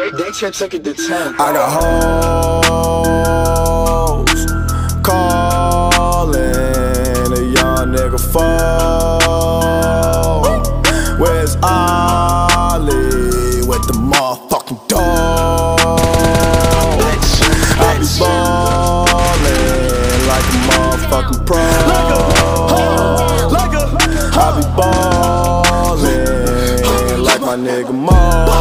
They took it to 10. I got hoes calling a young nigga phone. Where's Ollie with the motherfucking dog? I be ballin' like a motherfucking pro. I be ballin' like my nigga Mo.